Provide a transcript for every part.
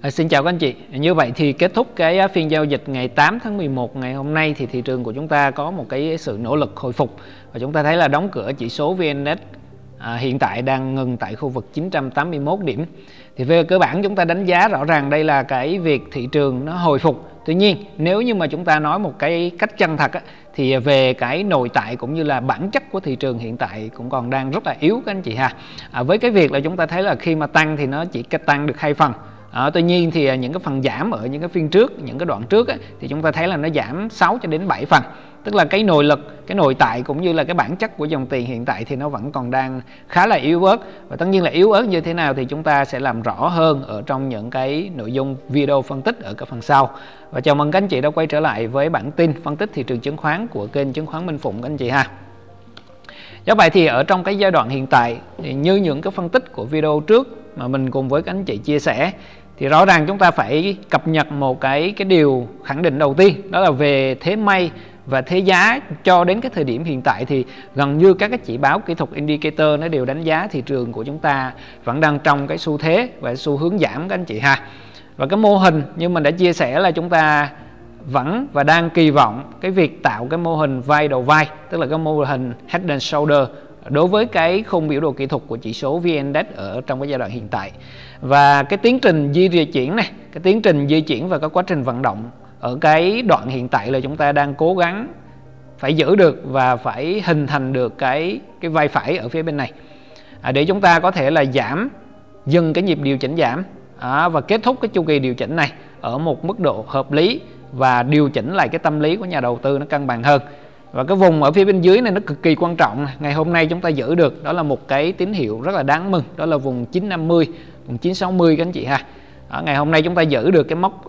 Xin chào các anh chị. Như vậy thì kết thúc cái phiên giao dịch ngày 8 tháng 11 ngày hôm nay thì thị trường của chúng ta có một cái sự nỗ lực hồi phục và chúng ta thấy là đóng cửa chỉ số VN Index hiện tại đang ngừng tại khu vực 981 điểm. Thì về cơ bản chúng ta đánh giá rõ ràng đây là cái việc thị trường nó hồi phục. Tuy nhiên nếu như mà chúng ta nói một cái cách chân thật thì về cái nội tại cũng như là bản chất của thị trường hiện tại cũng còn đang rất là yếu các anh chị ha. Với cái việc là chúng ta thấy là khi mà tăng thì nó chỉ tăng được 2 phần. Tuy nhiên thì những cái phần giảm ở những cái phiên trước, những cái đoạn trước thì chúng ta thấy là nó giảm 6 cho đến 7 phần. Tức là cái nội lực, cái nội tại cũng như là cái bản chất của dòng tiền hiện tại thì nó vẫn còn đang khá là yếu ớt. Và tất nhiên là yếu ớt như thế nào thì chúng ta sẽ làm rõ hơn ở trong những cái nội dung video phân tích ở các phần sau. Và chào mừng các anh chị đã quay trở lại với bản tin phân tích thị trường chứng khoán của kênh Chứng khoán Minh Phụng các anh chị ha. Do vậy thì ở trong cái giai đoạn hiện tại thì như những cái phân tích của video trước mà mình cùng với các anh chị chia sẻ thì rõ ràng chúng ta phải cập nhật một cái điều khẳng định đầu tiên, đó là về thế may và thế giá cho đến cái thời điểm hiện tại thì gần như các cái chỉ báo kỹ thuật indicator nó đều đánh giá thị trường của chúng ta vẫn đang trong cái xu thế và xu hướng giảm các anh chị ha. Và cái mô hình như mình đã chia sẻ là chúng ta vẫn và đang kỳ vọng cái việc tạo cái mô hình vai đầu vai, tức là cái mô hình head and shoulder đối với cái khung biểu đồ kỹ thuật của chỉ số VN Index ở trong cái giai đoạn hiện tại. Và cái tiến trình di chuyển này, cái tiến trình di chuyển và cái quá trình vận động ở cái đoạn hiện tại là chúng ta đang cố gắng phải giữ được và phải hình thành được cái vai phải ở phía bên này để chúng ta có thể là dừng cái nhịp điều chỉnh giảm và kết thúc cái chu kỳ điều chỉnh này ở một mức độ hợp lý và điều chỉnh lại cái tâm lý của nhà đầu tư nó cân bằng hơn. Và cái vùng ở phía bên dưới này nó cực kỳ quan trọng. Ngày hôm nay chúng ta giữ được, đó là một cái tín hiệu rất là đáng mừng, đó là vùng 950, vùng 960 các anh chị ha. Ngày hôm nay chúng ta giữ được cái mốc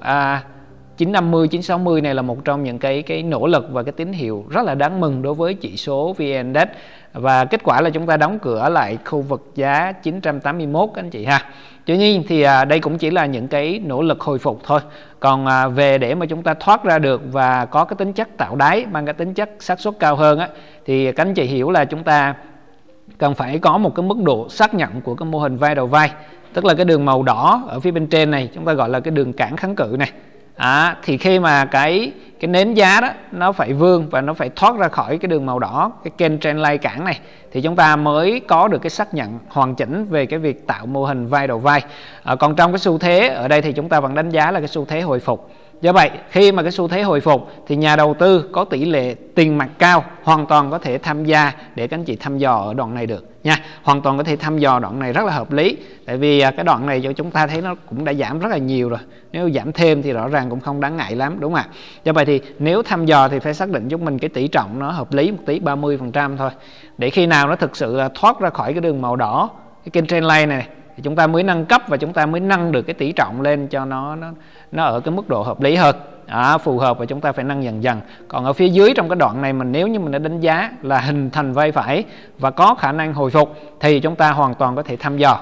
950, 960 này là một trong những cái nỗ lực và cái tín hiệu rất là đáng mừng đối với chỉ số VN Index. Và kết quả là chúng ta đóng cửa lại khu vực giá 981 các anh chị ha. Tuy nhiên thì đây cũng chỉ là những cái nỗ lực hồi phục thôi. Còn về để mà chúng ta thoát ra được và có cái tính chất tạo đáy, mang cái tính chất xác suất cao hơn thì các anh chị hiểu là chúng ta cần phải có một cái mức độ xác nhận của cái mô hình vai đầu vai. Tức là cái đường màu đỏ ở phía bên trên này chúng ta gọi là cái đường cản kháng cự này. Thì khi mà cái nến giá đó nó phải vươn và nó phải thoát ra khỏi cái đường màu đỏ, cái kênh trendline cản này thì chúng ta mới có được cái xác nhận hoàn chỉnh về cái việc tạo mô hình vai đầu vai. Còn trong cái xu thế ở đây thì chúng ta vẫn đánh giá là cái xu thế hồi phục. Do vậy khi mà cái xu thế hồi phục thì nhà đầu tư có tỷ lệ tiền mặt cao hoàn toàn có thể tham gia để các anh chị thăm dò ở đoạn này được nha. Hoàn toàn có thể thăm dò đoạn này rất là hợp lý. Tại vì cái đoạn này cho chúng ta thấy nó cũng đã giảm rất là nhiều rồi. Nếu giảm thêm thì rõ ràng cũng không đáng ngại lắm, đúng không ạ? Do vậy thì nếu thăm dò thì phải xác định giúp mình cái tỷ trọng nó hợp lý một tí, 30% thôi. Để khi nào nó thực sự là thoát ra khỏi cái đường màu đỏ, cái kênh trendline này thì chúng ta mới nâng cấp và chúng ta mới nâng được cái tỷ trọng lên cho nó ở cái mức độ hợp lý hơn, phù hợp, và chúng ta phải nâng dần dần. Còn ở phía dưới trong cái đoạn này nếu như mình đã đánh giá là hình thành vai phải và có khả năng hồi phục thì chúng ta hoàn toàn có thể thăm dò.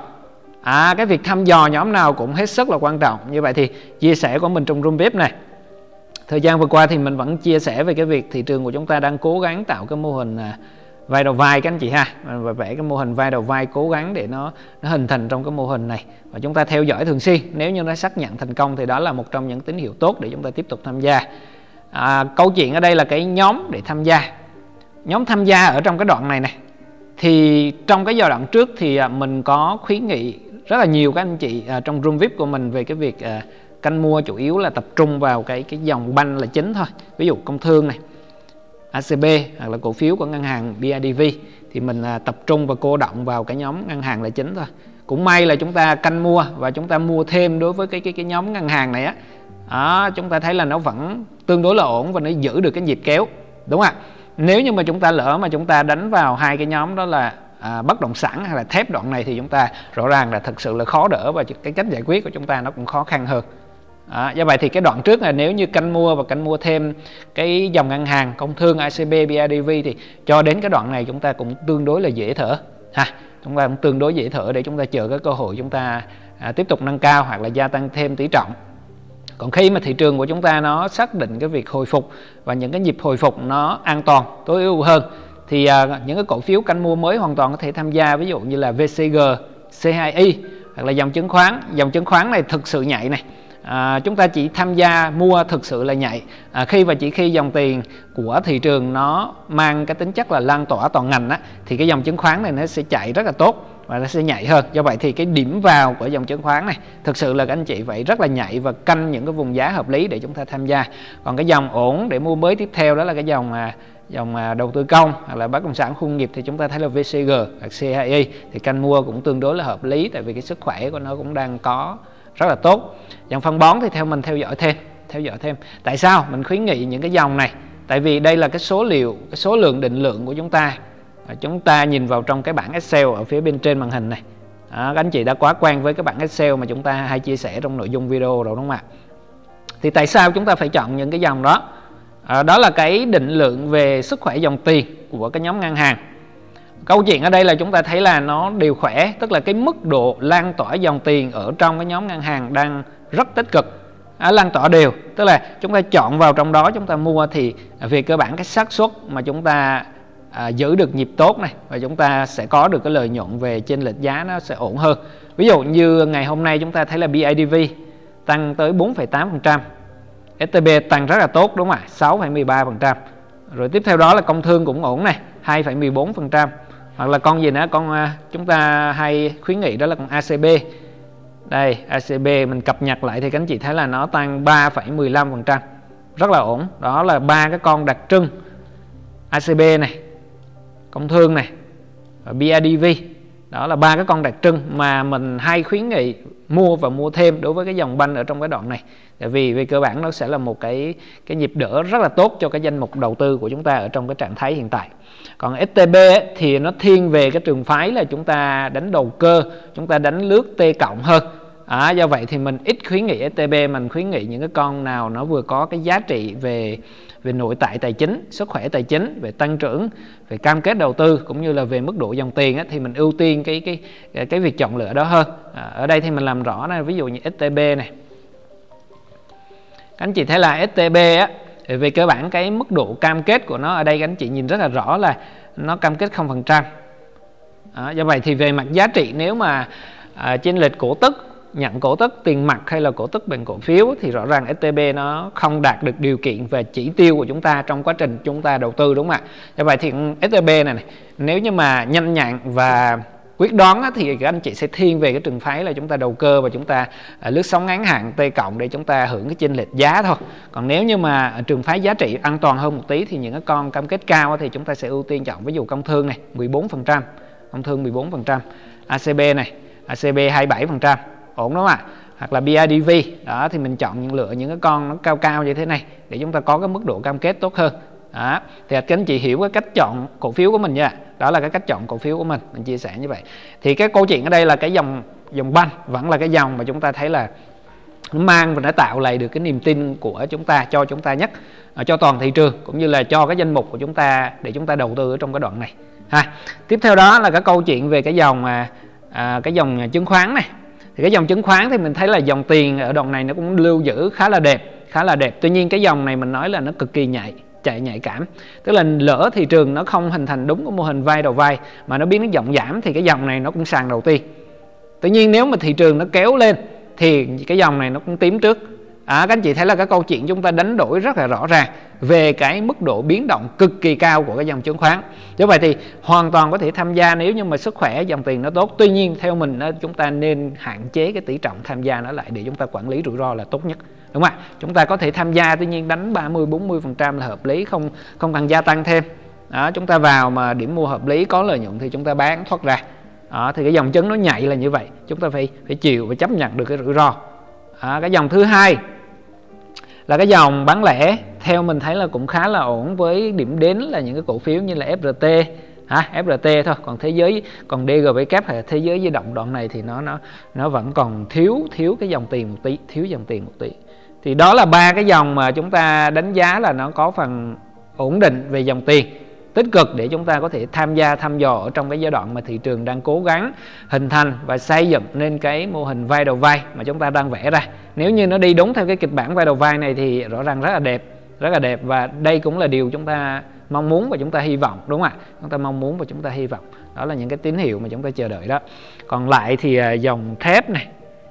Cái việc thăm dò nhóm nào cũng hết sức là quan trọng. Như vậy thì chia sẻ của mình trong room VIP này, thời gian vừa qua thì mình vẫn chia sẻ về cái việc thị trường của chúng ta đang cố gắng tạo cái mô hình vai đầu vai các anh chị ha, và vẽ cái mô hình vai đầu vai, cố gắng để nó hình thành trong cái mô hình này và chúng ta theo dõi thường xuyên. Nếu như nó xác nhận thành công thì đó là một trong những tín hiệu tốt để chúng ta tiếp tục tham gia. Câu chuyện ở đây là cái nhóm để tham gia. Nhóm tham gia ở trong cái đoạn này thì trong cái giai đoạn trước thì mình có khuyến nghị rất là nhiều các anh chị trong room VIP của mình về cái việc canh mua chủ yếu là tập trung vào cái dòng banh là chính thôi. Ví dụ Công Thương này, ACB hoặc là cổ phiếu của ngân hàng BIDV thì mình tập trung và cô động vào cái nhóm ngân hàng là chính thôi. Cũng may là chúng ta canh mua và chúng ta mua thêm đối với cái nhóm ngân hàng này chúng ta thấy là nó vẫn tương đối là ổn và nó giữ được cái nhịp kéo, đúng không ạ? Nếu như mà chúng ta lỡ mà chúng ta đánh vào hai cái nhóm đó là bất động sản hay là thép đoạn này thì chúng ta rõ ràng là thực sự là khó đỡ và cái cách giải quyết của chúng ta nó cũng khó khăn hơn. Do vậy thì cái đoạn trước là nếu như canh mua và canh mua thêm cái dòng ngân hàng Công Thương, ACB, BIDV thì cho đến cái đoạn này chúng ta cũng tương đối là dễ thở ha. Chúng ta cũng tương đối dễ thở để chúng ta chờ cái cơ hội chúng ta tiếp tục nâng cao hoặc là gia tăng thêm tỷ trọng. Còn khi mà thị trường của chúng ta nó xác định cái việc hồi phục và những cái nhịp hồi phục nó an toàn, tối ưu hơn thì những cái cổ phiếu canh mua mới hoàn toàn có thể tham gia, ví dụ như là VCG, C2Y hoặc là dòng chứng khoán. Dòng chứng khoán này thực sự nhạy này. chúng ta chỉ tham gia mua thực sự là nhạy khi và chỉ khi dòng tiền của thị trường nó mang cái tính chất là lan tỏa toàn ngành á, thì cái dòng chứng khoán này nó sẽ chạy rất là tốt và nó sẽ nhạy hơn. Do vậy thì cái điểm vào của dòng chứng khoán này thực sự là các anh chị phải rất là nhạy và canh những cái vùng giá hợp lý để chúng ta tham gia. Còn cái dòng ổn để mua mới tiếp theo đó là cái dòng đầu tư công hoặc là bất động sản khu công nghiệp, thì chúng ta thấy là VCG hoặc CHI thì canh mua cũng tương đối là hợp lý, tại vì cái sức khỏe của nó cũng đang có rất là tốt. Dòng phân bón thì theo mình theo dõi thêm. Tại sao mình khuyến nghị những cái dòng này? Tại vì đây là cái số lượng định lượng của chúng ta. Chúng ta nhìn vào trong cái bảng Excel ở phía bên trên màn hình này. Các anh chị đã quá quen với cái bảng Excel mà chúng ta hay chia sẻ trong nội dung video rồi đúng không ạ? Thì tại sao chúng ta phải chọn những cái dòng đó? Đó là cái định lượng về sức khỏe dòng tiền của cái nhóm ngân hàng. Câu chuyện ở đây là chúng ta thấy là nó đều khỏe, tức là cái mức độ lan tỏa dòng tiền ở trong cái nhóm ngân hàng đang rất tích cực, lan tỏa đều, tức là chúng ta chọn vào trong đó chúng ta mua thì về cơ bản cái xác suất mà chúng ta giữ được nhịp tốt này và chúng ta sẽ có được cái lợi nhuận về chênh lệch giá nó sẽ ổn hơn. Ví dụ như ngày hôm nay chúng ta thấy là BIDV tăng tới 4,8%, STB tăng rất là tốt đúng không ạ, 6,13%. Rồi tiếp theo đó là công thương cũng ổn này, 2,14%. Hoặc là con gì nữa, chúng ta hay khuyến nghị đó là con ACB. Đây, ACB mình cập nhật lại thì các anh chị thấy là nó tăng 3,15%, rất là ổn. Đó là ba cái con đặc trưng: ACB này, công thương này và BIDV. Đó là ba cái con đặc trưng mà mình hay khuyến nghị mua và mua thêm đối với cái dòng banh ở trong cái đoạn này. Tại vì về cơ bản nó sẽ là một cái nhịp đỡ rất là tốt cho cái danh mục đầu tư của chúng ta ở trong cái trạng thái hiện tại. Còn STB thì nó thiên về cái trường phái là chúng ta đánh đầu cơ, chúng ta đánh lướt T cộng hơn. Do vậy thì mình ít khuyến nghị STB, mình khuyến nghị những cái con nào nó vừa có cái giá trị về nội tại tài chính, sức khỏe tài chính, về tăng trưởng, về cam kết đầu tư cũng như là về mức độ dòng tiền thì mình ưu tiên cái việc chọn lựa đó hơn. Ở đây thì mình làm rõ này, ví dụ như STB này, các anh chị thấy là STB về cơ bản cái mức độ cam kết của nó ở đây các anh chị nhìn rất là rõ là nó cam kết 0%. Do vậy thì về mặt giá trị, nếu mà chênh lệch cổ tức, nhận cổ tức tiền mặt hay là cổ tức bằng cổ phiếu thì rõ ràng STB nó không đạt được điều kiện về chỉ tiêu của chúng ta trong quá trình chúng ta đầu tư đúng không ạ? Do vậy thì STB này nếu như mà nhanh nhạy và quyết đoán thì các anh chị sẽ thiên về cái trường phái là chúng ta đầu cơ và chúng ta lướt sóng ngắn hạn T cộng để chúng ta hưởng cái chênh lệch giá thôi. Còn nếu như mà trường phái giá trị an toàn hơn một tí thì những cái con cam kết cao thì chúng ta sẽ ưu tiên chọn ví dụ công thương này 14%, công thương 14%, ACB này, ACB 27%, ổn đúng không ạ? Hoặc là BIDV, đó thì mình chọn lựa những cái con nó cao cao như thế này để chúng ta có cái mức độ cam kết tốt hơn. Đó, thì các anh chị hiểu cái cách chọn cổ phiếu của mình nha. Đó là cái cách chọn cổ phiếu của mình chia sẻ như vậy. Thì cái câu chuyện ở đây là cái dòng banh vẫn là cái dòng mà chúng ta thấy là nó mang và nó tạo lại được cái niềm tin của chúng ta, cho chúng ta nhất, cho toàn thị trường cũng như là cho cái danh mục của chúng ta để chúng ta đầu tư ở trong cái đoạn này. Tiếp theo đó là cái câu chuyện về cái dòng chứng khoán này. Thì cái dòng chứng khoán thì mình thấy là dòng tiền ở đoạn này nó cũng lưu giữ khá là đẹp. Tuy nhiên cái dòng này mình nói là nó cực kỳ nhạy cảm, tức là lỡ thị trường nó không hình thành đúng cái mô hình vai đầu vai mà nó biến đến dòng giảm thì cái dòng này nó cũng sàn đầu tiên. Tuy nhiên nếu mà thị trường nó kéo lên thì cái dòng này nó cũng tím trước. Các anh chị thấy là cái câu chuyện chúng ta đánh đổi rất là rõ ràng về cái mức độ biến động cực kỳ cao của cái dòng chứng khoán. Do vậy thì hoàn toàn có thể tham gia nếu như mà sức khỏe dòng tiền nó tốt. Tuy nhiên theo mình chúng ta nên hạn chế cái tỷ trọng tham gia nó lại để chúng ta quản lý rủi ro là tốt nhất, đúng không ạ? Chúng ta có thể tham gia, tuy nhiên đánh 30-40% là hợp lý, không cần gia tăng thêm. Chúng ta vào mà điểm mua hợp lý, có lợi nhuận thì chúng ta bán thoát ra. Thì cái dòng chứng nó nhạy là như vậy, chúng ta phải chịu và chấp nhận được cái rủi ro. Cái dòng thứ hai là cái dòng bán lẻ, theo mình thấy là cũng khá là ổn, với điểm đến là những cái cổ phiếu như là FRT, FRT thôi. Còn thế giới, còn DGVK hay là thế giới di động đoạn này thì nó vẫn còn thiếu cái dòng tiền một tí, Thì đó là ba cái dòng mà chúng ta đánh giá là nó có phần ổn định về dòng tiền, tích cực để chúng ta có thể tham gia thăm dò ở trong cái giai đoạn mà thị trường đang cố gắng hình thành và xây dựng nên cái mô hình vai đầu vai mà chúng ta đang vẽ ra. Nếu như nó đi đúng theo cái kịch bản vai đầu vai này thì rõ ràng rất là đẹp, và đây cũng là điều chúng ta mong muốn và chúng ta hy vọng, đúng không ạ? Chúng ta mong muốn và chúng ta hy vọng. Đó là những cái tín hiệu mà chúng ta chờ đợi đó. Còn lại thì dòng thép này,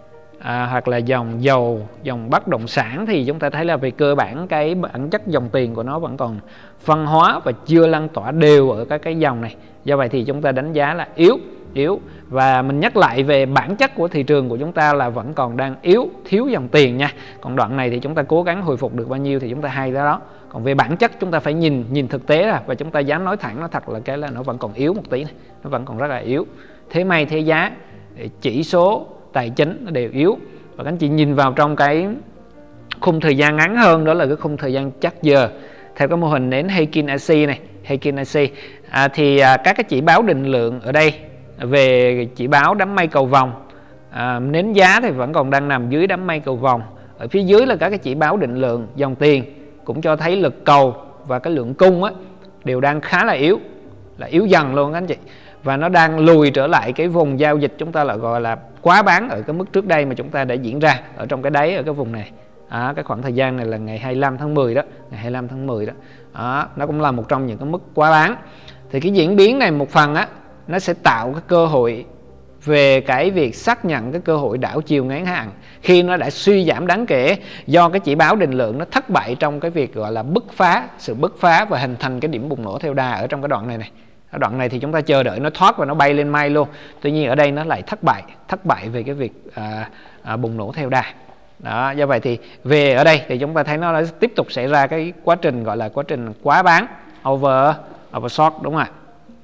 hoặc là dòng dầu, dòng bất động sản, thì chúng ta thấy là về cơ bản cái bản chất dòng tiền của nó vẫn còn phân hóa và chưa lan tỏa đều ở các cái dòng này. Do vậy thì chúng ta đánh giá là yếu. Và mình nhắc lại về bản chất của thị trường của chúng ta là vẫn còn đang yếu, thiếu dòng tiền nha. Còn đoạn này thì chúng ta cố gắng hồi phục được bao nhiêu thì chúng ta hay tới đó. Còn về bản chất chúng ta phải nhìn thực tế ra, và chúng ta dám nói thẳng nó thật là cái là nó vẫn còn yếu một tí này. Nó vẫn còn rất là yếu. Thế may thế giá, chỉ số tài chính nó đều yếu. Và các anh chị nhìn vào trong cái khung thời gian ngắn hơn, đó là cái khung thời gian chắc giờ theo cái mô hình nến Heikin IC này, Heikin IC, thì các cái chỉ báo định lượng ở đây về chỉ báo đám mây cầu vòng, nến giá thì vẫn còn đang nằm dưới đám mây cầu vòng. Ở phía dưới là các cái chỉ báo định lượng dòng tiền, cũng cho thấy lực cầu và cái lượng cung á đều đang khá là yếu dần luôn các anh chị. Và nó đang lùi trở lại cái vùng giao dịch chúng ta là gọi là quá bán ở cái mức trước đây mà chúng ta đã diễn ra ở trong cái đáy ở cái vùng này. Cái khoảng thời gian này là ngày 25 tháng 10 đó, ngày 25 tháng 10 đó. Nó cũng là một trong những cái mức quá bán. Thì cái diễn biến này một phần á, nó sẽ tạo cái cơ hội về cái việc xác nhận cái cơ hội đảo chiều ngắn hạn khi nó đã suy giảm đáng kể do cái chỉ báo định lượng nó thất bại trong cái việc gọi là sự bứt phá và hình thành cái điểm bùng nổ theo đà ở trong cái đoạn này. Ở đoạn này thì chúng ta chờ đợi nó thoát và nó bay lên mây luôn. Tuy nhiên ở đây nó lại thất bại về cái việc bùng nổ theo đà. Đó, do vậy thì về ở đây thì chúng ta thấy nó đã tiếp tục xảy ra cái quá trình gọi là quá trình quá bán, overshort, đúng không ạ?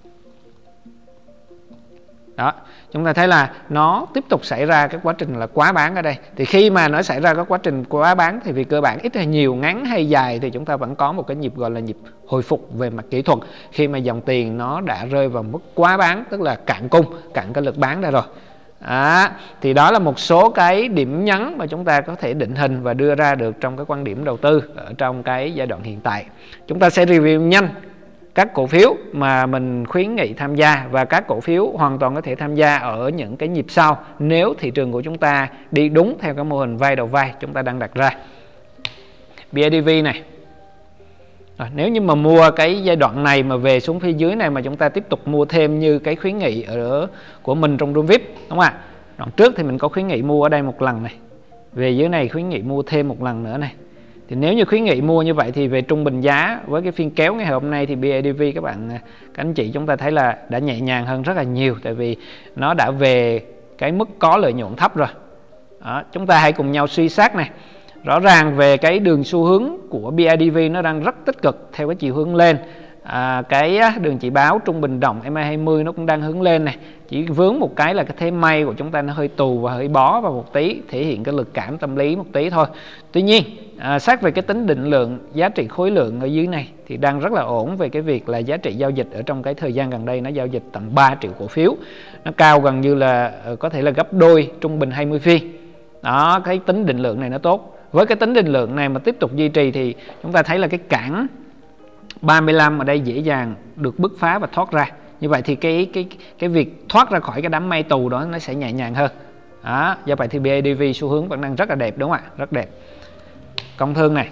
Đó, chúng ta thấy là nó tiếp tục xảy ra cái quá trình là quá bán ở đây. Thì khi mà nó xảy ra cái quá trình quá bán thì vì cơ bản ít hay nhiều, ngắn hay dài thì chúng ta vẫn có một cái nhịp gọi là nhịp hồi phục về mặt kỹ thuật khi mà dòng tiền nó đã rơi vào mức quá bán, tức là cạn cung, cạn cái lực bán ra rồi. Thì đó là một số cái điểm nhấn mà chúng ta có thể định hình và đưa ra được trong cái quan điểm đầu tư ở trong cái giai đoạn hiện tại. Chúng ta sẽ review nhanh các cổ phiếu mà mình khuyến nghị tham gia, và các cổ phiếu hoàn toàn có thể tham gia ở những cái nhịp sau nếu thị trường của chúng ta đi đúng theo cái mô hình vai đầu vai chúng ta đang đặt ra. BIDV này, nếu như mà mua cái giai đoạn này mà về xuống phía dưới này mà chúng ta tiếp tục mua thêm như cái khuyến nghị của mình trong room VIP, đúng không ạ? Đoạn trước thì mình có khuyến nghị mua ở đây một lần này, về dưới này khuyến nghị mua thêm một lần nữa này. Thì nếu như khuyến nghị mua như vậy thì về trung bình giá với cái phiên kéo ngày hôm nay thì BIDV các anh chị chúng ta thấy là đã nhẹ nhàng hơn rất là nhiều, tại vì nó đã về cái mức có lợi nhuận thấp rồi. Chúng ta hãy cùng nhau suy xét này. Rõ ràng về cái đường xu hướng của BIDV nó đang rất tích cực theo cái chiều hướng lên. Cái đường chỉ báo trung bình đồng MA20 nó cũng đang hướng lên này. Chỉ vướng một cái là cái thế may của chúng ta nó hơi tù và hơi bó vào một tí, thể hiện cái lực cảm tâm lý một tí thôi. Tuy nhiên xét về cái tính định lượng, giá trị khối lượng ở dưới này thì đang rất là ổn về cái việc là giá trị giao dịch ở trong cái thời gian gần đây nó giao dịch tầm 3 triệu cổ phiếu. Nó cao gần như là có thể là gấp đôi trung bình 20 phiên. Đó, cái tính định lượng này nó tốt. Với cái tính định lượng này mà tiếp tục duy trì thì chúng ta thấy là cái cản 35 ở đây dễ dàng được bứt phá và thoát ra. Như vậy thì cái việc thoát ra khỏi cái đám mây tù đó nó sẽ nhẹ nhàng hơn. Do vậy thì BIDV xu hướng vẫn đang rất là đẹp, đúng không ạ? Rất đẹp. Công thương này.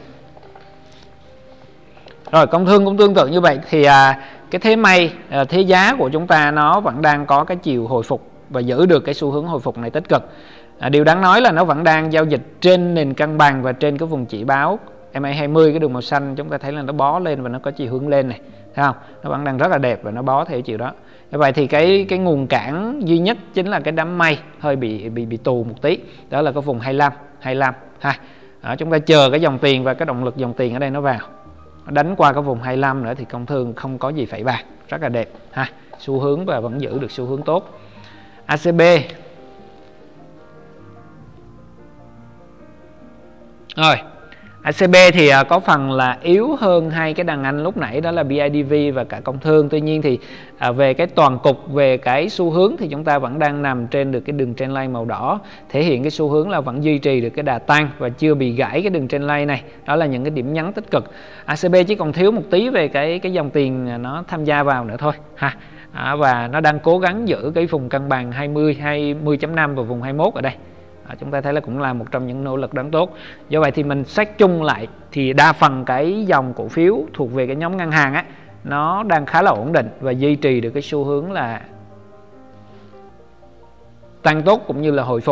Rồi công thương cũng tương tự như vậy, thì cái thế may, thế giá của chúng ta nó vẫn đang có cái chiều hồi phục và giữ được cái xu hướng hồi phục này tích cực. Điều đáng nói là nó vẫn đang giao dịch trên nền cân bằng và trên cái vùng chỉ báo MA20, cái đường màu xanh chúng ta thấy là nó bó lên và nó có chiều hướng lên này, thấy không? Nó vẫn đang rất là đẹp và nó bó theo chiều đó. Như vậy thì cái nguồn cản duy nhất chính là cái đám mây hơi bị tù một tí, đó là cái vùng 25 ha. Chúng ta chờ cái dòng tiền và cái động lực dòng tiền ở đây nó vào, nó đánh qua cái vùng 25 nữa thì công thương không có gì phải bàn, rất là đẹp ha, xu hướng và vẫn giữ được xu hướng tốt. ACB. Rồi, ACB thì có phần là yếu hơn hai cái đàn anh lúc nãy, đó là BIDV và cả công thương. Tuy nhiên thì về cái toàn cục, về cái xu hướng thì chúng ta vẫn đang nằm trên được cái đường trendline màu đỏ, thể hiện cái xu hướng là vẫn duy trì được cái đà tăng và chưa bị gãy cái đường trendline này. Đó là những cái điểm nhấn tích cực. ACB chỉ còn thiếu một tí về cái dòng tiền nó tham gia vào nữa thôi ha. Và nó đang cố gắng giữ cái vùng cân bằng 20.5 và vùng 21 ở đây. Chúng ta thấy là cũng là một trong những nỗ lực đáng tốt. Do vậy thì mình xét chung lại thì đa phần cái dòng cổ phiếu thuộc về cái nhóm ngân hàng á, nó đang khá là ổn định và duy trì được cái xu hướng là tăng tốt cũng như là hồi phục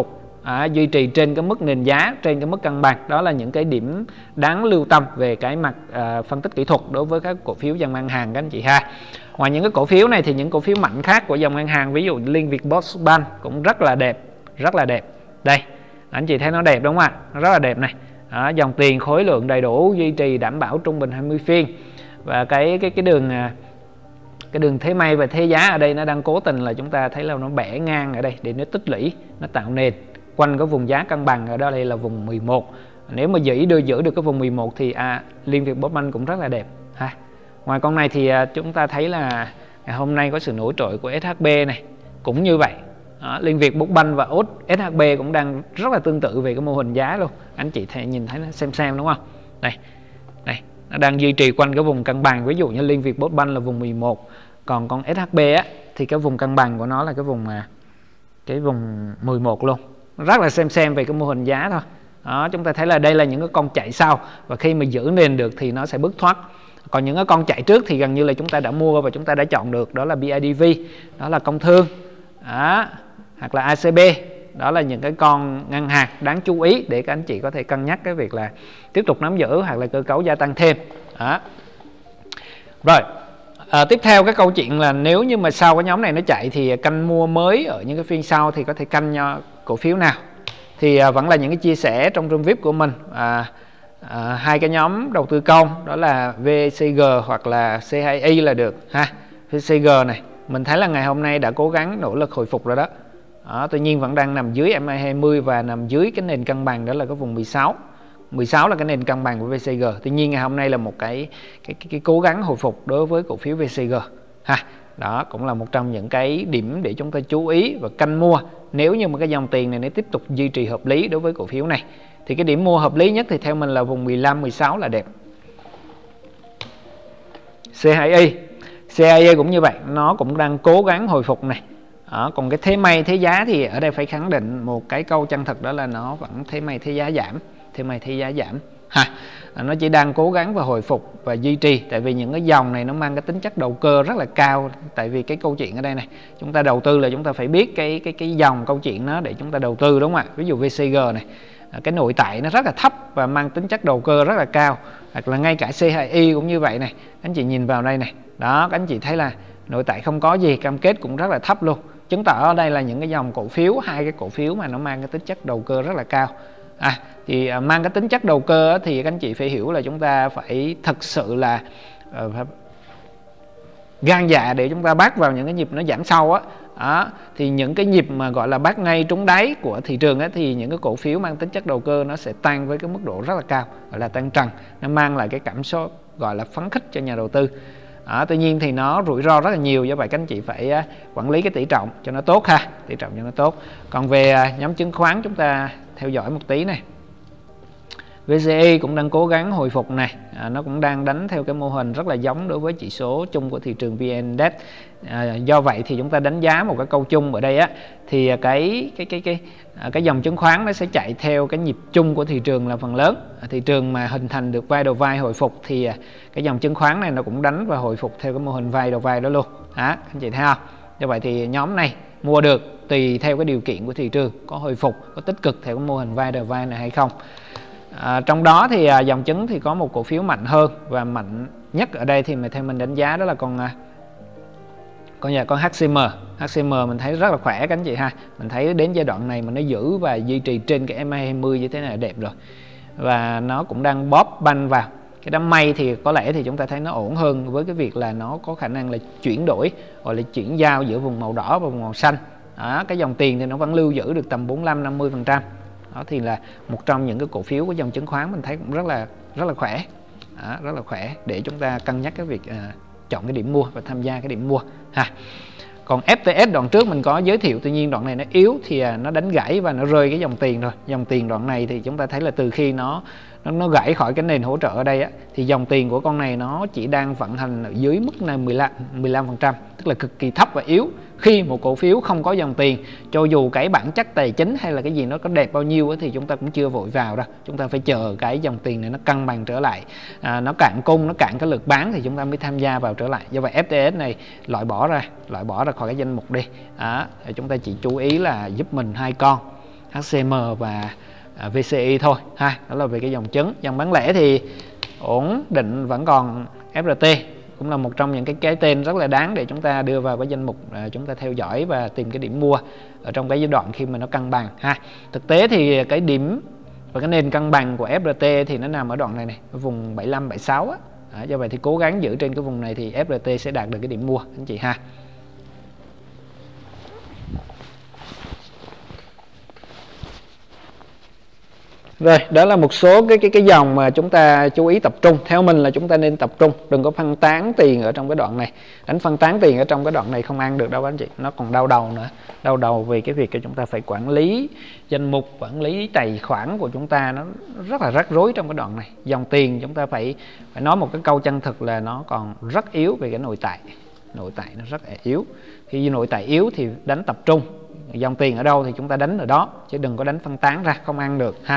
duy trì trên cái mức nền giá, trên cái mức cân bằng. Đó là những cái điểm đáng lưu tâm về cái mặt phân tích kỹ thuật đối với các cổ phiếu dòng ngân hàng các anh chị ha. Ngoài những cái cổ phiếu này thì những cổ phiếu mạnh khác của dòng ngân hàng, ví dụ Liên Việt Postbank cũng rất là đẹp, rất là đẹp. Đây, anh chị thấy nó đẹp đúng không ạ? Nó rất là đẹp này. Dòng tiền khối lượng đầy đủ, duy trì đảm bảo trung bình 20 phiên. Và cái đường thế may và thế giá ở đây nó đang cố tình là chúng ta thấy là nó bẻ ngang ở đây để nó tích lũy, nó tạo nền quanh cái vùng giá cân bằng ở đó, đây là vùng 11. Nếu mà giữ được cái vùng 11 thì Liên Việt Postbank cũng rất là đẹp ha. Ngoài con này thì chúng ta thấy là ngày hôm nay có sự nổi trội của SHB này, cũng như vậy. Liên Việt Postbank và SHB cũng đang rất là tương tự về cái mô hình giá luôn. Anh chị nhìn thấy nó xem đúng không? Đây, nó đang duy trì quanh cái vùng cân bằng. Ví dụ như Liên Việt Postbank là vùng 11, còn con SHB thì cái vùng cân bằng của nó là cái vùng 11 luôn. Rất là xem về cái mô hình giá thôi. Chúng ta thấy là đây là những cái con chạy sau, và khi mà giữ nền được thì nó sẽ bước thoát. Còn những cái con chạy trước thì gần như là chúng ta đã mua và chúng ta đã chọn được, đó là BIDV, đó là Công Thương, hoặc là ACB. Đó là những cái con ngân hàng đáng chú ý để các anh chị có thể cân nhắc cái việc là tiếp tục nắm giữ hoặc là cơ cấu gia tăng thêm. Rồi, tiếp theo cái câu chuyện là nếu như mà sau cái nhóm này nó chạy thì canh mua mới ở những cái phiên sau thì có thể canh cổ phiếu nào. Thì vẫn là những cái chia sẻ trong room VIP của mình. Hai cái nhóm đầu tư công đó là VCG hoặc là C2I là được ha. VCG này mình thấy là ngày hôm nay đã cố gắng nỗ lực hồi phục rồi đó. Tuy nhiên vẫn đang nằm dưới MA20 và nằm dưới cái nền cân bằng, đó là cái vùng 16. 16 là cái nền cân bằng của VCG. Tuy nhiên ngày hôm nay là một cái cố gắng hồi phục đối với cổ phiếu VCG ha. Đó cũng là một trong những cái điểm để chúng ta chú ý và canh mua. Nếu như mà cái dòng tiền này nó tiếp tục duy trì hợp lý đối với cổ phiếu này thì cái điểm mua hợp lý nhất thì theo mình là vùng 15 16 là đẹp. C2I cũng như vậy, nó cũng đang cố gắng hồi phục này. Còn cái thế may thế giá thì ở đây phải khẳng định một cái câu chân thực, đó là nó vẫn thế may thế giá giảm ha. Nó chỉ đang cố gắng và hồi phục và duy trì, tại vì những cái dòng này nó mang cái tính chất đầu cơ rất là cao. Tại vì cái câu chuyện ở đây này, chúng ta đầu tư là chúng ta phải biết cái dòng câu chuyện nó để chúng ta đầu tư, đúng không ạ? Ví dụ VCG này, cái nội tại nó rất là thấp và mang tính chất đầu cơ rất là cao, hoặc là ngay cả C2I cũng như vậy này. Anh chị nhìn vào đây này, đó, các anh chị thấy là nội tại không có gì, cam kết cũng rất là thấp luôn, chứng tỏ ở đây là những cái dòng cổ phiếu, hai cái cổ phiếu mà nó mang cái tính chất đầu cơ rất là cao. Thì mang cái tính chất đầu cơ thì các anh chị phải hiểu là chúng ta phải thực sự là gan dạ để chúng ta bắt vào những cái nhịp nó giảm sâu thì những cái nhịp mà gọi là bắt ngay trúng đáy của thị trường thì những cái cổ phiếu mang tính chất đầu cơ nó sẽ tăng với cái mức độ rất là cao, gọi là tăng trần, nó mang lại cái cảm xúc gọi là phấn khích cho nhà đầu tư. Tuy nhiên thì nó rủi ro rất là nhiều, do vậy các anh chị phải quản lý cái tỷ trọng cho nó tốt ha, tỷ trọng cho nó tốt. Còn về nhóm chứng khoán chúng ta theo dõi một tí này. VCI cũng đang cố gắng hồi phục này, nó cũng đang đánh theo cái mô hình rất là giống đối với chỉ số chung của thị trường VN Index. Do vậy thì chúng ta đánh giá một cái câu chung ở đây thì cái dòng chứng khoán nó sẽ chạy theo cái nhịp chung của thị trường là phần lớn. Thị trường mà hình thành được vai đầu vai hồi phục thì cái dòng chứng khoán này nó cũng đánh và hồi phục theo cái mô hình vai đầu vai đó luôn. Anh chị thấy không? Do vậy thì nhóm này mua được tùy theo cái điều kiện của thị trường, có hồi phục, có tích cực theo cái mô hình vai đầu vai này hay không. Trong đó thì dòng chứng thì có một cổ phiếu mạnh hơn và mạnh nhất ở đây thì theo mình đánh giá đó là con HCM. HCM mình thấy rất là khỏe các anh chị ha. Mình thấy đến giai đoạn này mà nó giữ và duy trì trên cái MA20 như thế này là đẹp rồi. Và nó cũng đang bóp banh vào. Cái đám mây thì có lẽ thì chúng ta thấy nó ổn hơn với cái việc là nó có khả năng là chuyển đổi, gọi là chuyển giao giữa vùng màu đỏ và vùng màu xanh. Cái dòng tiền thì nó vẫn lưu giữ được tầm 45-50%. Đó thì là một trong những cái cổ phiếu của dòng chứng khoán mình thấy cũng rất là khỏe, rất là khỏe để chúng ta cân nhắc cái việc chọn cái điểm mua và tham gia cái điểm mua ha. Còn FTS đoạn trước mình có giới thiệu, tuy nhiên đoạn này nó yếu thì nó đánh gãy và nó rơi cái dòng tiền rồi. Dòng tiền đoạn này thì chúng ta thấy là từ khi nó gãy khỏi cái nền hỗ trợ ở đây thì dòng tiền của con này nó chỉ đang vận hành ở dưới mức này 15%, tức là cực kỳ thấp và yếu. Khi một cổ phiếu không có dòng tiền, cho dù cái bản chất tài chính hay là cái gì nó có đẹp bao nhiêu thì chúng ta cũng chưa vội vào đâu. Chúng ta phải chờ cái dòng tiền này nó cân bằng trở lại, nó cạn cung, nó cạn cái lực bán thì chúng ta mới tham gia vào trở lại. Do vậy FTS này loại bỏ ra khỏi cái danh mục đi. Chúng ta chỉ chú ý là giúp mình hai HCM và VCI thôi ha. Đó là về cái dòng chứng. Dòng bán lẻ thì ổn định vẫn còn FRT, cũng là một trong những cái tên rất là đáng để chúng ta đưa vào cái danh mục chúng ta theo dõi và tìm cái điểm mua ở trong cái giai đoạn khi mà nó cân bằng ha. Thực tế thì cái điểm và cái nền cân bằng của FRT thì nó nằm ở đoạn này này, ở vùng 75 76 á. Do vậy thì cố gắng giữ trên cái vùng này thì FRT sẽ đạt được cái điểm mua anh chị ha. Rồi, đó là một số cái dòng mà chúng ta chú ý tập trung. Theo mình là chúng ta nên tập trung, đừng có phân tán tiền ở trong cái đoạn này. Đánh phân tán tiền ở trong cái đoạn này không ăn được đâu anh chị. Nó còn đau đầu nữa. Đau đầu vì cái việc chúng ta phải quản lý danh mục, quản lý tài khoản của chúng ta, nó rất là rắc rối trong cái đoạn này. Dòng tiền chúng ta phải nói một cái câu chân thực là nó còn rất yếu về cái nội tại. Nội tại nó rất là yếu. Khi nội tại yếu thì đánh tập trung. Dòng tiền ở đâu thì chúng ta đánh ở đó, chứ đừng có đánh phân tán ra, không ăn được ha.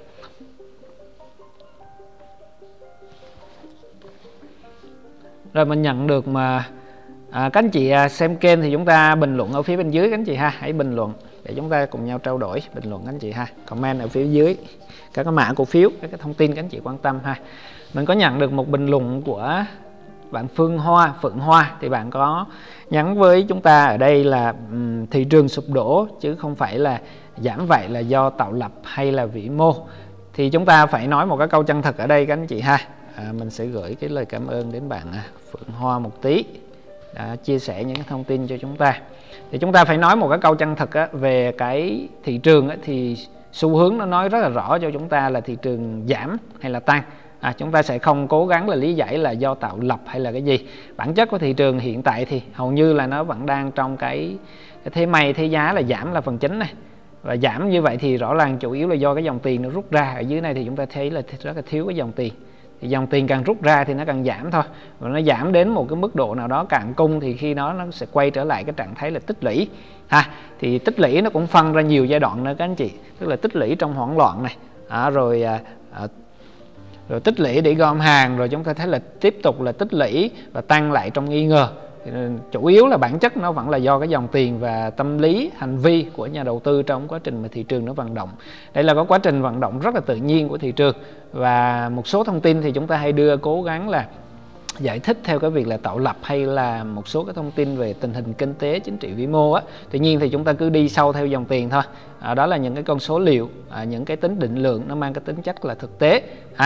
Rồi mình nhận được mà các anh chị xem kênh thì chúng ta bình luận ở phía bên dưới các anh chị ha. Hãy bình luận để chúng ta cùng nhau trao đổi, bình luận các anh chị ha. Comment ở phía dưới các cái mã cổ phiếu, các cái thông tin các anh chị quan tâm ha. Mình có nhận được một bình luận của bạn Phượng Hoa thì bạn có nhắn với chúng ta ở đây là thị trường sụp đổ chứ không phải là giảm vậy là do tạo lập hay là vĩ mô. Thì chúng ta phải nói một cái câu chân thực ở đây các anh chị ha. Mình sẽ gửi cái lời cảm ơn đến bạn Phượng Hoa một tí đã chia sẻ những cái thông tin cho chúng ta. Thì chúng ta phải nói một cái câu chân thực về cái thị trường thì xu hướng nó nói rất là rõ cho chúng ta là thị trường giảm hay là tăng. Chúng ta sẽ không cố gắng là lý giải là do tạo lập hay là cái gì. Bản chất của thị trường hiện tại thì hầu như là nó vẫn đang trong cái thế may thế giá là giảm là phần chính này. Và giảm như vậy thì rõ ràng chủ yếu là do cái dòng tiền nó rút ra. Ở dưới này thì chúng ta thấy là rất là thiếu cái dòng tiền. Thì dòng tiền càng rút ra thì nó càng giảm thôi. Và nó giảm đến một cái mức độ nào đó cạn cung thì khi đó nó sẽ quay trở lại cái trạng thái là tích lũy thì tích lũy nó cũng phân ra nhiều giai đoạn nữa các anh chị. Tức là tích lũy trong hoảng loạn này rồi tích lũy để gom hàng, rồi chúng ta thấy là tiếp tục là tích lũy và tăng lại trong nghi ngờ. Chủ yếu là bản chất nó vẫn là do cái dòng tiền và tâm lý hành vi của nhà đầu tư trong quá trình mà thị trường nó vận động. Đây là có quá trình vận động rất là tự nhiên của thị trường, và một số thông tin thì chúng ta hay đưa cố gắng là giải thích theo cái việc là tạo lập hay là một số cái thông tin về tình hình kinh tế chính trị vĩ mô Tuy nhiên thì chúng ta cứ đi sâu theo dòng tiền thôi. Đó là những cái con số liệu, những cái tính định lượng nó mang cái tính chất là thực tế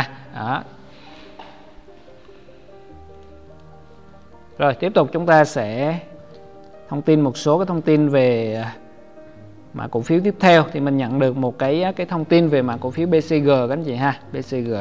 Rồi tiếp tục chúng ta sẽ thông tin một số cái thông tin về mã cổ phiếu tiếp theo. Thì mình nhận được một cái thông tin về mã cổ phiếu BCG các anh chị ha. BCG.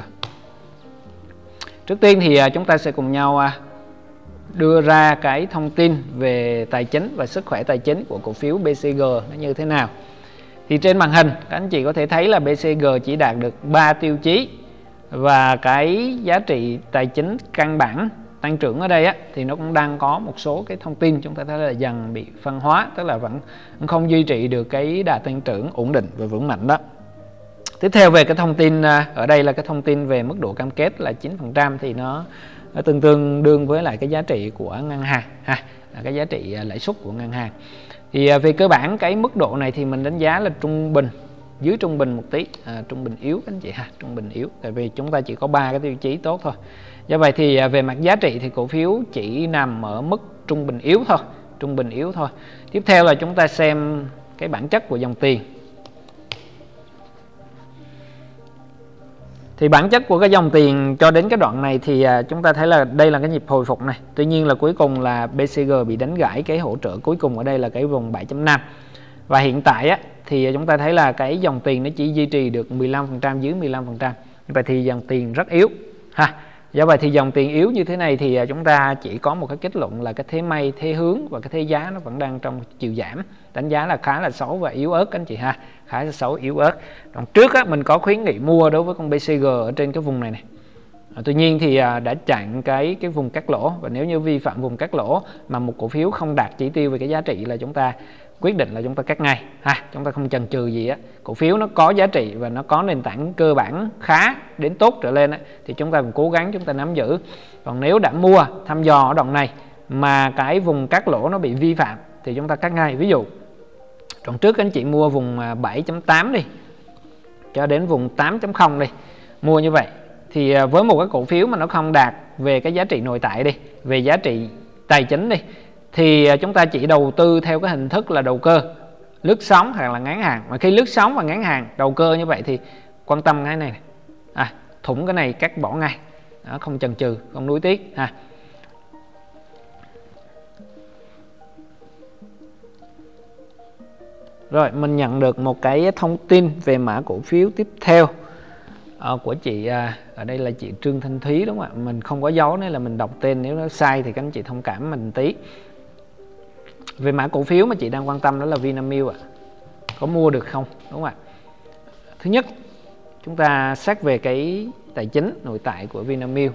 Trước tiên thì chúng ta sẽ cùng nhau đưa ra cái thông tin về tài chính và sức khỏe tài chính của cổ phiếu BCG nó như thế nào. Thì trên màn hình các anh chị có thể thấy là BCG chỉ đạt được 3 tiêu chí, và cái giá trị tài chính căn bản tăng trưởng ở đây thì nó cũng đang có một số cái thông tin chúng ta thấy là dần bị phân hóa, tức là vẫn không duy trì được cái đà tăng trưởng ổn định và vững mạnh đó. Tiếp theo về cái thông tin ở đây là cái thông tin về mức độ cam kết là 9%, thì nó tương đương với lại cái giá trị của ngân hàng cái giá trị lãi suất của ngân hàng. Thì về cơ bản cái mức độ này thì mình đánh giá là trung bình, dưới trung bình một tí, trung bình yếu các anh chị trung bình yếu, tại vì chúng ta chỉ có 3 cái tiêu chí tốt thôi. Do vậy thì về mặt giá trị thì cổ phiếu chỉ nằm ở mức trung bình yếu thôi. Tiếp theo là chúng ta xem cái bản chất của dòng tiền. Thì bản chất của cái dòng tiền cho đến cái đoạn này thì chúng ta thấy là đây là cái nhịp hồi phục này. Tuy nhiên là cuối cùng là BCG bị đánh gãy cái hỗ trợ cuối cùng ở đây là cái vùng 7.5. Và hiện tại thì chúng ta thấy là cái dòng tiền nó chỉ duy trì được 15%, dưới 15%. Vậy thì dòng tiền rất yếu Do vậy thì dòng tiền yếu như thế này thì chúng ta chỉ có một cái kết luận là cái thế may, thế hướng và cái thế giá nó vẫn đang trong chiều giảm. Đánh giá là khá là xấu và yếu ớt các anh chị khá là xấu, yếu ớt. Đoạn trước mình có khuyến nghị mua đối với con BCG ở trên cái vùng này. Tuy nhiên thì đã chặn cái vùng cắt lỗ, và nếu như vi phạm vùng cắt lỗ mà một cổ phiếu không đạt chỉ tiêu về cái giá trị là chúng ta quyết định là chúng ta cắt ngay chúng ta không chần chừ gì Cổ phiếu nó có giá trị và nó có nền tảng cơ bản khá đến tốt trở lên thì chúng ta cũng cố gắng chúng ta nắm giữ. Còn nếu đã mua thăm dò ở đoạn này mà cái vùng cắt lỗ nó bị vi phạm thì chúng ta cắt ngay. Ví dụ Còn trước anh chị mua vùng 7.8 đi cho đến vùng 8.0 đi, mua như vậy thì với một cái cổ phiếu mà nó không đạt về cái giá trị nội tại đi, về giá trị tài chính đi, thì chúng ta chỉ đầu tư theo cái hình thức là đầu cơ, lướt sóng hoặc là ngắn hàng. Mà khi lướt sóng và ngắn hàng đầu cơ như vậy thì quan tâm cái này, thủng cái này cắt bỏ ngay, đó, không chần chừ, không nuối tiếc ha. Rồi mình nhận được một cái thông tin về mã cổ phiếu tiếp theo của chị, ở đây là chị Trương Thanh Thúy đúng không ạ? Mình không có dấu nên là mình đọc tên, nếu nó sai thì các anh chị thông cảm mình tí. Về mã cổ phiếu mà chị đang quan tâm đó là Vinamilk ạ. Có mua được không? Đúng không ạ? Thứ nhất, chúng ta xét về cái tài chính nội tại của Vinamilk.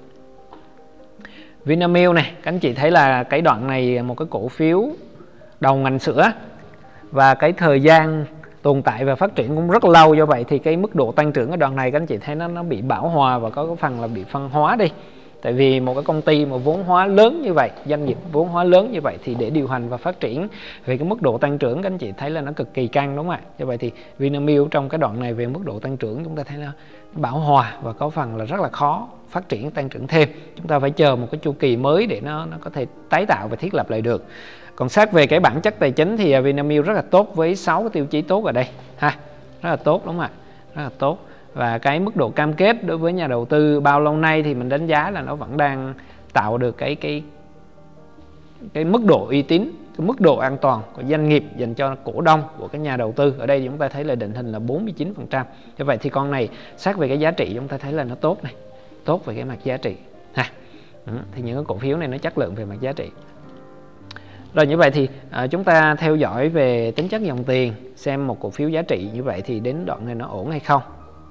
Vinamilk này, các anh chị thấy là cái đoạn này một cái cổ phiếu đầu ngành sữa, và cái thời gian tồn tại và phát triển cũng rất lâu, do vậy thì cái mức độ tăng trưởng ở đoạn này các anh chị thấy nó bị bão hòa và có cái phần là bị phân hóa đi. Tại vì một cái công ty mà vốn hóa lớn như vậy, doanh nghiệp vốn hóa lớn như vậy thì để điều hành và phát triển về cái mức độ tăng trưởng các anh chị thấy là nó cực kỳ căng, đúng không ạ? Do vậy thì Vinamilk trong cái đoạn này về mức độ tăng trưởng chúng ta thấy là bão hòa và có phần là rất là khó phát triển tăng trưởng thêm. Chúng ta phải chờ một cái chu kỳ mới để nó có thể tái tạo và thiết lập lại được. Còn xét về cái bản chất tài chính thì Vinamilk rất là tốt với 6 cái tiêu chí tốt ở đây ha, rất là tốt đúng không ạ? Rất là tốt. Và cái mức độ cam kết đối với nhà đầu tư bao lâu nay thì mình đánh giá là nó vẫn đang tạo được cái mức độ uy tín, cái mức độ an toàn của doanh nghiệp dành cho cổ đông của cái nhà đầu tư. Ở đây chúng ta thấy là định hình là 49%. Như vậy thì con này xét về cái giá trị chúng ta thấy là nó tốt này, tốt về cái mặt giá trị ha. Thì những cái cổ phiếu này nó chất lượng về mặt giá trị. Rồi như vậy thì chúng ta theo dõi về tính chất dòng tiền, xem một cổ phiếu giá trị như vậy thì đến đoạn này nó ổn hay không.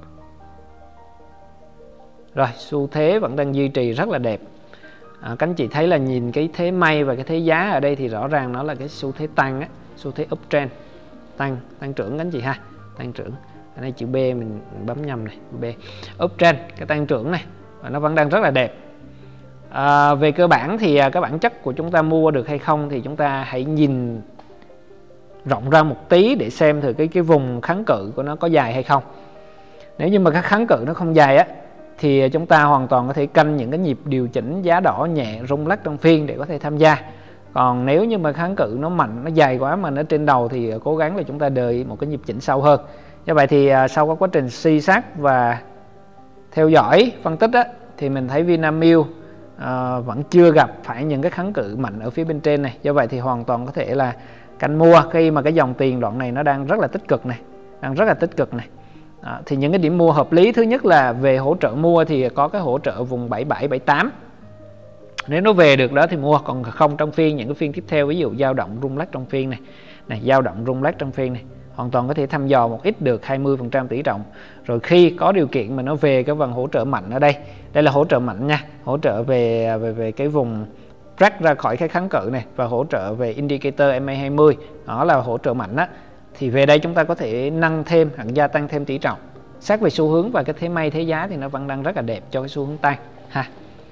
Rồi xu thế vẫn đang duy trì rất là đẹp. Các anh chị thấy là nhìn cái thế may và cái thế giá ở đây thì rõ ràng nó là cái xu thế tăng á, xu thế uptrend, tăng trưởng các anh chị ha, tăng trưởng. Ở đây chữ B mình bấm nhầm này, B uptrend, cái tăng trưởng này và nó vẫn đang rất là đẹp. Về cơ bản thì cái bản chất của chúng ta mua được hay không thì chúng ta hãy nhìn rộng ra một tí để xem thử cái vùng kháng cự của nó có dài hay không. Nếu như mà cái kháng cự nó không dài á thì chúng ta hoàn toàn có thể canh những cái nhịp điều chỉnh giá đỏ nhẹ rung lắc trong phiên để có thể tham gia. Còn nếu như mà kháng cự nó mạnh, nó dài quá mà nó trên đầu thì cố gắng là chúng ta đợi một cái nhịp chỉnh sâu hơn. Như vậy thì sau cái quá trình suy sát và theo dõi phân tích á, thì mình thấy Vinamilk vẫn chưa gặp phải những cái kháng cự mạnh ở phía bên trên này. Do vậy thì hoàn toàn có thể là canh mua khi mà cái dòng tiền đoạn này nó đang rất là tích cực này, đang rất là tích cực này. Thì những cái điểm mua hợp lý, thứ nhất là về hỗ trợ mua thì có cái hỗ trợ vùng 77, 78. Nếu nó về được đó thì mua, còn không trong phiên, những cái phiên tiếp theo ví dụ dao động rung lắc trong phiên này, dao động rung lắc trong phiên này, hoàn toàn có thể thăm dò một ít được 20% tỷ trọng. Rồi khi có điều kiện mà nó về cái phần hỗ trợ mạnh ở đây, đây là hỗ trợ mạnh nha, hỗ trợ về cái vùng break ra khỏi cái kháng cự này và hỗ trợ về indicator MA20, đó là hỗ trợ mạnh á. Thì về đây chúng ta có thể nâng thêm hoặc gia tăng thêm tỷ trọng. Xét về xu hướng và cái thế may thế giá thì nó vẫn đang rất là đẹp cho cái xu hướng tăng ha.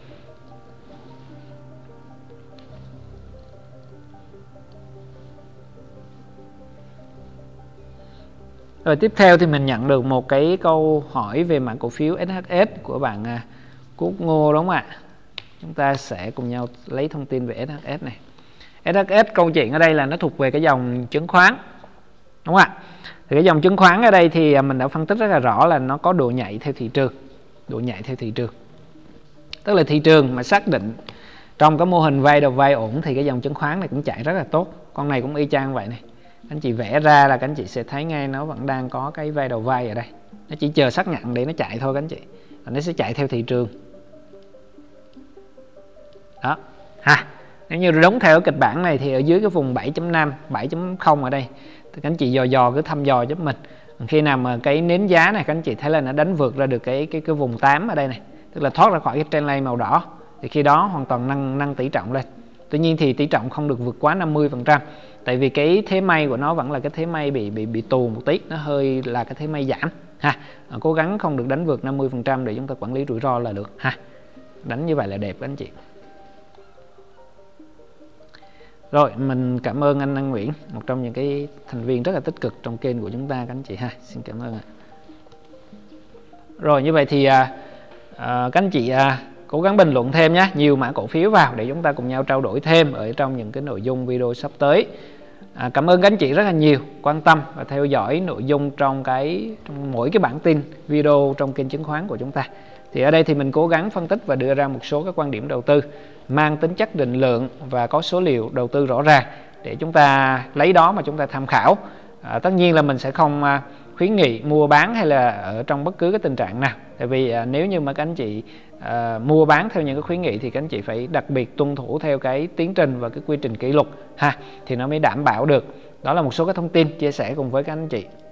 Rồi tiếp theo thì mình nhận được một cái câu hỏi về mã cổ phiếu SHS của bạn Quốc Ngô đúng không ạ? Chúng ta sẽ cùng nhau lấy thông tin về SHS này. SHS câu chuyện ở đây là nó thuộc về cái dòng chứng khoán, đúng không ạ? Thì cái dòng chứng khoán ở đây thì mình đã phân tích rất là rõ là nó có độ nhạy theo thị trường, độ nhạy theo thị trường. Tức là thị trường mà xác định trong cái mô hình vai đầu vai ổn thì cái dòng chứng khoán này cũng chạy rất là tốt. Con này cũng y chang vậy này. Các anh chị vẽ ra là các anh chị sẽ thấy ngay nó vẫn đang có cái vai đầu vai ở đây. Nó chỉ chờ xác nhận để nó chạy thôi các anh chị. Và nó sẽ chạy theo thị trường. Đó ha. Nếu như đúng theo kịch bản này thì ở dưới cái vùng 7.5, 7.0 ở đây thì các anh chị dò cứ thăm dò giúp mình. Khi nào mà cái nến giá này các anh chị thấy là nó đánh vượt ra được cái vùng 8 ở đây này, tức là thoát ra khỏi cái trendline màu đỏ, thì khi đó hoàn toàn nâng tỷ trọng lên. Tuy nhiên thì tỷ trọng không được vượt quá 50%, tại vì cái thế may của nó vẫn là cái thế may bị tù một tí, nó hơi là cái thế may giảm ha. Cố gắng không được đánh vượt 50% để chúng ta quản lý rủi ro là được ha. Đánh như vậy là đẹp các anh chị. Rồi, mình cảm ơn anh Nguyễn, một trong những cái thành viên rất là tích cực trong kênh của chúng ta các anh chị ha. Xin cảm ơn ạ. Rồi, như vậy thì các anh chị cố gắng bình luận thêm nhé, nhiều mã cổ phiếu vào để chúng ta cùng nhau trao đổi thêm ở trong những cái nội dung video sắp tới. Cảm ơn các anh chị rất là nhiều quan tâm và theo dõi nội dung trong mỗi cái bản tin video trong kênh chứng khoán của chúng ta. Thì ở đây thì mình cố gắng phân tích và đưa ra một số các quan điểm đầu tư mang tính chất định lượng và có số liệu đầu tư rõ ràng để chúng ta lấy đó mà chúng ta tham khảo. Tất nhiên là mình sẽ không khuyến nghị mua bán hay là ở trong bất cứ cái tình trạng nào. Tại vì nếu như mà các anh chị mua bán theo những cái khuyến nghị thì các anh chị phải đặc biệt tuân thủ theo cái tiến trình và cái quy trình kỷ lục ha, thì nó mới đảm bảo được. Đó là một số cái thông tin chia sẻ cùng với các anh chị.